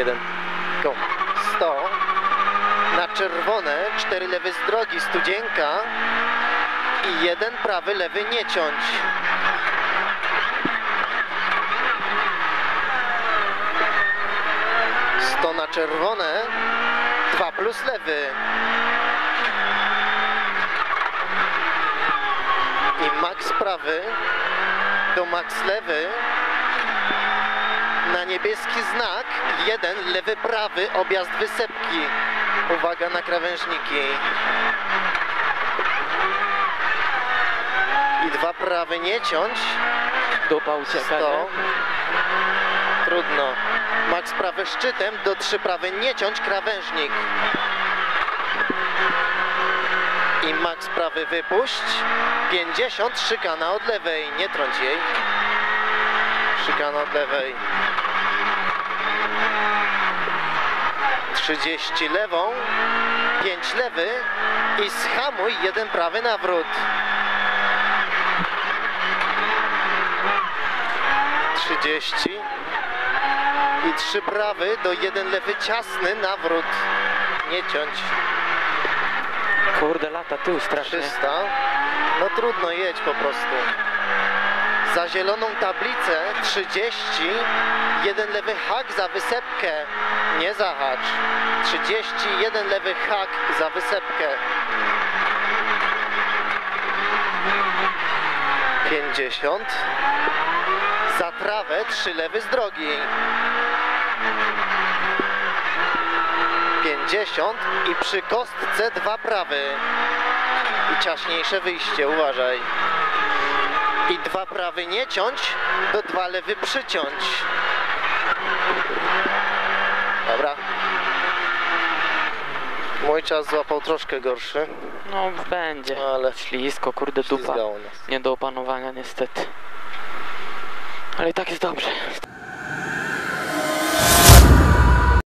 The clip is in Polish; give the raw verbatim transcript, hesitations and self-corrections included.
jeden. Go. sto. Na czerwone, cztery lewy z drogi, studzienka i jeden prawy, lewy nie ciąć. sto na czerwone, dwa plus lewy. I max prawy do max lewy. Na niebieski znak, jeden lewy prawy, objazd wysepki. Uwaga na krawężniki. I dwa prawy nie ciąć. Dupa ucieka, sto. nie? Trudno. Max prawy szczytem, do trzy prawy nie ciąć, krawężnik. I max prawy wypuść. pięćdziesiąt, szykana od lewej, nie trąć jej. Szykana od lewej. trzydzieści lewą, pięć lewy i zhamuj, jeden prawy nawrót. trzydzieści i trzy prawy do jeden lewy ciasny nawrót. Nie ciąć. Kurde, lata tył strasznie. trzysta. No trudno, jedź po prostu. Za zieloną tablicę trzydzieści, jeden lewy hak za wysepkę, nie zahacz. trzydzieści, jeden lewy hak za wysepkę. pięćdziesiąt. Za trawę, trzy lewy z drogi. pięćdziesiąt i przy kostce dwa prawy. I ciaśniejsze wyjście, uważaj. I dwa prawy nie ciąć, do dwa lewy przyciąć. Dobra. Mój czas złapał troszkę gorszy. No będzie, ale ślisko, kurde, dupa. ślizgało nas. Nie do opanowania niestety. Ale i tak jest dobrze.